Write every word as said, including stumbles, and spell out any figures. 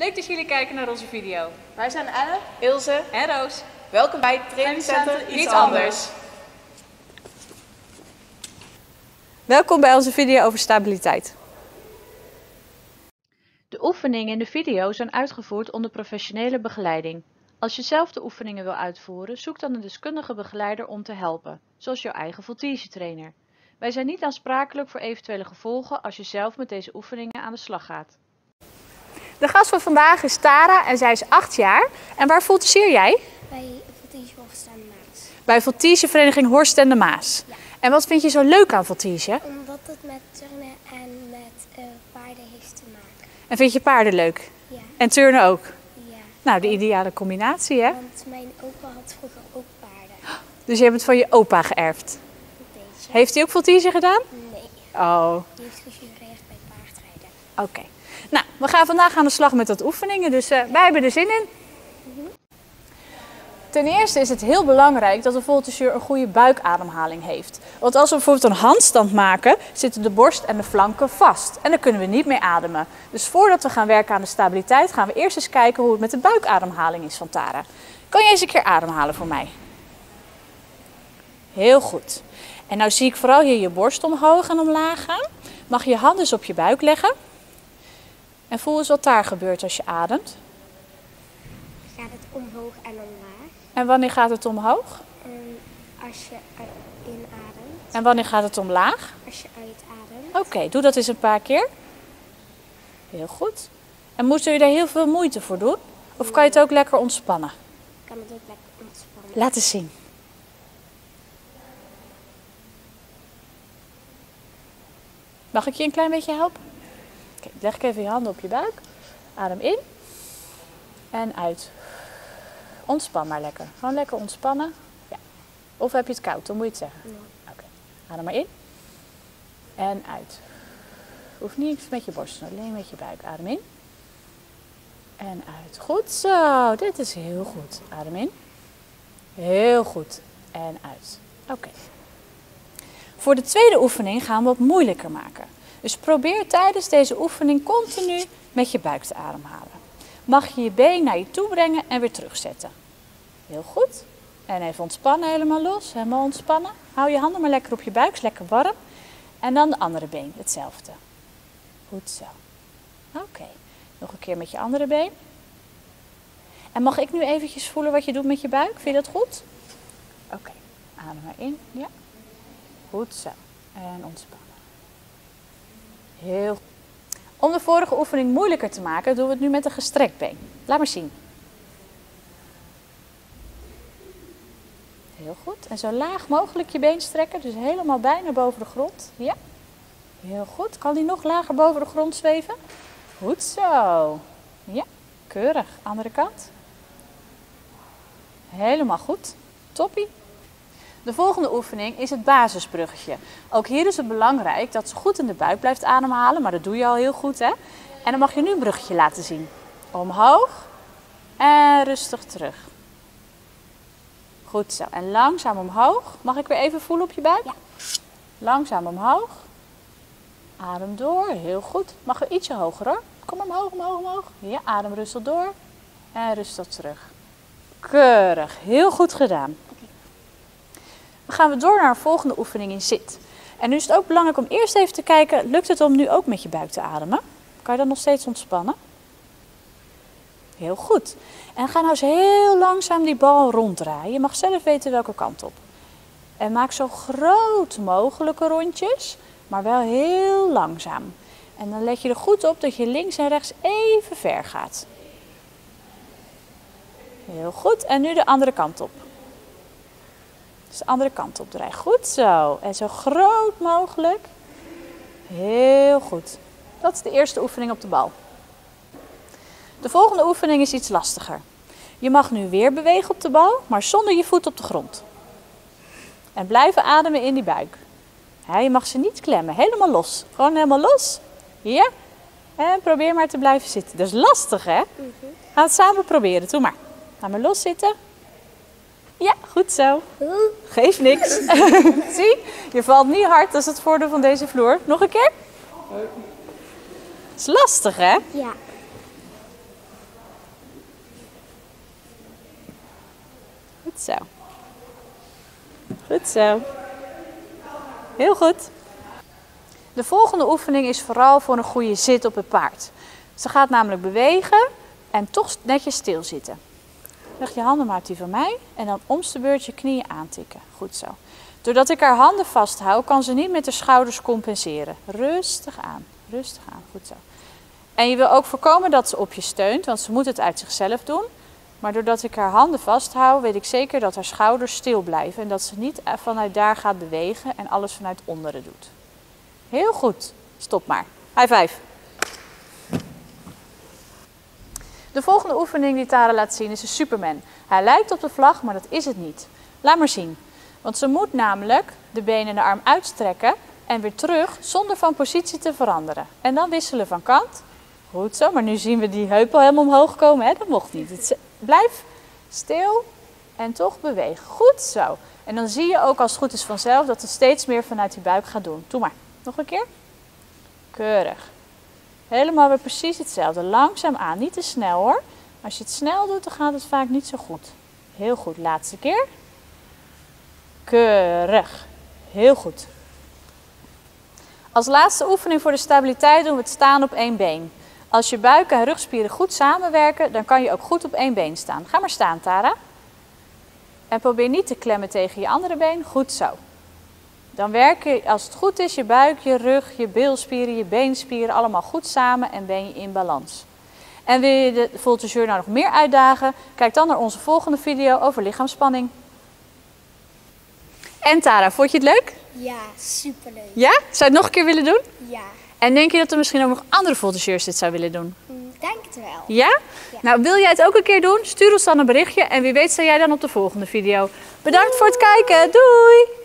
Leuk dat jullie kijken naar onze video. Wij zijn Anne, Ilse En Roos. Welkom bij het trainingscentrum Iets Anders. Welkom bij onze video over stabiliteit. De oefeningen in de video zijn uitgevoerd onder professionele begeleiding. Als je zelf de oefeningen wil uitvoeren, zoek dan een deskundige begeleider om te helpen, zoals jouw eigen voltigetrainer. Wij zijn niet aansprakelijk voor eventuele gevolgen als je zelf met deze oefeningen aan de slag gaat. De gast van vandaag is Tara en zij is acht jaar. En waar voltigeer jij? Bij Voltige Horst en de Maas. Bij Voltigevereniging Horst en de Maas. Ja. En wat vind je zo leuk aan Voltige? Omdat het met turnen en met uh, paarden heeft te maken. En vind je paarden leuk? Ja. En turnen ook? Ja. Nou, de ideale combinatie, hè? Want mijn opa had vroeger ook paarden. Dus je hebt het van je opa geërfd. Een beetje. Heeft hij ook Voltige gedaan? Nee, Oh, die heeft gejureerd bij paardrijden. oké. Nou, we gaan vandaag aan de slag met wat oefeningen, dus uh, wij hebben er zin in. Ten eerste is het heel belangrijk dat de voltigeur een goede buikademhaling heeft. Want als we bijvoorbeeld een handstand maken, zitten de borst en de flanken vast. En dan kunnen we niet meer ademen. Dus voordat we gaan werken aan de stabiliteit, gaan we eerst eens kijken hoe het met de buikademhaling is van Tara. Kan je eens een keer ademhalen voor mij? Heel goed. En nou zie ik vooral hier je borst omhoog en omlaag gaan. Mag je je handen eens op je buik leggen. En voel eens wat daar gebeurt als je ademt. Gaat het omhoog en omlaag. En wanneer gaat het omhoog? En als je inademt, En wanneer gaat het omlaag? als je uitademt. Oké, doe dat eens een paar keer. Heel goed. En moet je daar heel veel moeite voor doen? Of kan je het ook lekker ontspannen? Kan het ook lekker ontspannen. Laat eens zien. Mag ik je een klein beetje helpen? Oké, leg ik even je handen op je buik. Adem in. En uit. Ontspan maar lekker. Gewoon lekker ontspannen. Ja. Of heb je het koud? Dan moet je het zeggen. Nee. Oké. Adem maar in. En uit. Hoeft niet met je borst, alleen met je buik. Adem in. En uit. Goed zo. Dit is heel goed. Adem in. Heel goed. En uit. Oké. Voor de tweede oefening gaan we het moeilijker maken. Dus probeer tijdens deze oefening continu met je buik te ademhalen. Mag je je been naar je toe brengen en weer terugzetten. Heel goed. En even ontspannen, helemaal los. Helemaal ontspannen. Hou je handen maar lekker op je buik, is lekker warm. En dan de andere been, hetzelfde. Goed zo. Oké. Nog een keer met je andere been. En mag ik nu eventjes voelen wat je doet met je buik? Vind je dat goed? Oké. Adem maar in. Ja. Goed zo. En ontspannen. Heel goed. Om de vorige oefening moeilijker te maken, doen we het nu met een gestrekt been. Laat maar zien. Heel goed. En zo laag mogelijk je been strekken. Dus helemaal bijna boven de grond. Ja. Heel goed. Kan die nog lager boven de grond zweven? Goed zo. Ja. Keurig. Andere kant. Helemaal goed. Toppie. De volgende oefening is het basisbruggetje. Ook hier is het belangrijk dat ze goed in de buik blijft ademhalen, maar dat doe je al heel goed, hè? En dan mag je nu een bruggetje laten zien. Omhoog en rustig terug. Goed zo. En langzaam omhoog. Mag ik weer even voelen op je buik? Ja. Langzaam omhoog. Adem door. Heel goed. Mag weer ietsje hoger hoor. Kom omhoog, omhoog, omhoog. Ja, adem rustig door. En rustig terug. Keurig. Heel goed gedaan. Dan gaan we door naar een volgende oefening in zit. En nu is het ook belangrijk om eerst even te kijken, lukt het om nu ook met je buik te ademen? Kan je dan nog steeds ontspannen? Heel goed. En ga nou eens heel langzaam die bal ronddraaien. Je mag zelf weten welke kant op. En maak zo groot mogelijke rondjes, maar wel heel langzaam. En dan let je er goed op dat je links en rechts even ver gaat. Heel goed. En nu de andere kant op. Dus de andere kant op draaien. Goed zo. En zo groot mogelijk. Heel goed. Dat is de eerste oefening op de bal. De volgende oefening is iets lastiger. Je mag nu weer bewegen op de bal, maar zonder je voet op de grond. En blijven ademen in die buik. Ja, je mag ze niet klemmen. Helemaal los. Gewoon helemaal los. Ja. En probeer maar te blijven zitten. Dat is lastig, hè? Mm-hmm. Gaan we het samen proberen. Doe maar. Ga maar los zitten. Ja, goed zo. Geeft niks. Zie, je valt niet hard. Dat is het voordeel van deze vloer. Nog een keer. Het is lastig, hè? Ja. Goed zo. Goed zo. Heel goed. De volgende oefening is vooral voor een goede zit op het paard. Ze gaat namelijk bewegen en toch netjes stilzitten. Leg je handen maar op die van mij en dan omste beurt je knieën aantikken. Goed zo. Doordat ik haar handen vasthoud, kan ze niet met de schouders compenseren. Rustig aan, rustig aan. Goed zo. En je wil ook voorkomen dat ze op je steunt, want ze moet het uit zichzelf doen. Maar doordat ik haar handen vasthoud, weet ik zeker dat haar schouders stil blijven. En dat ze niet vanuit daar gaat bewegen en alles vanuit onderen doet. Heel goed. Stop maar. High five. De volgende oefening die Tara laat zien is de Superman. Hij lijkt op de vlag, maar dat is het niet. Laat maar zien. Want ze moet namelijk de benen en de arm uitstrekken en weer terug zonder van positie te veranderen. En dan wisselen van kant. Goed zo, maar nu zien we die heup al helemaal omhoog komen. Hè? Dat mocht niet. Het blijf stil en toch bewegen. Goed zo. En dan zie je ook als het goed is vanzelf dat het steeds meer vanuit die buik gaat doen. Doe maar. Nog een keer. Keurig. Helemaal weer precies hetzelfde. Langzaam aan. Niet te snel hoor. Als je het snel doet, dan gaat het vaak niet zo goed. Heel goed. Laatste keer. Keurig. Heel goed. Als laatste oefening voor de stabiliteit doen we het staan op één been. Als je buik en rugspieren goed samenwerken, dan kan je ook goed op één been staan. Ga maar staan, Tara. En probeer niet te klemmen tegen je andere been. Goed zo. Dan werken, als het goed is, je buik, je rug, je bilspieren, je beenspieren allemaal goed samen en ben je in balans. En wil je de voltigeur nou nog meer uitdagen? Kijk dan naar onze volgende video over lichaamsspanning. En Tara, vond je het leuk? Ja, superleuk. Ja? Zou je het nog een keer willen doen? Ja, En denk je dat er misschien ook nog andere voltigeurs dit zou willen doen? mm, denk het wel. Ja? Ja. Nou, wil jij het ook een keer doen? Stuur ons dan een berichtje en wie weet sta jij dan op de volgende video. Bedankt voor het kijken. Doei!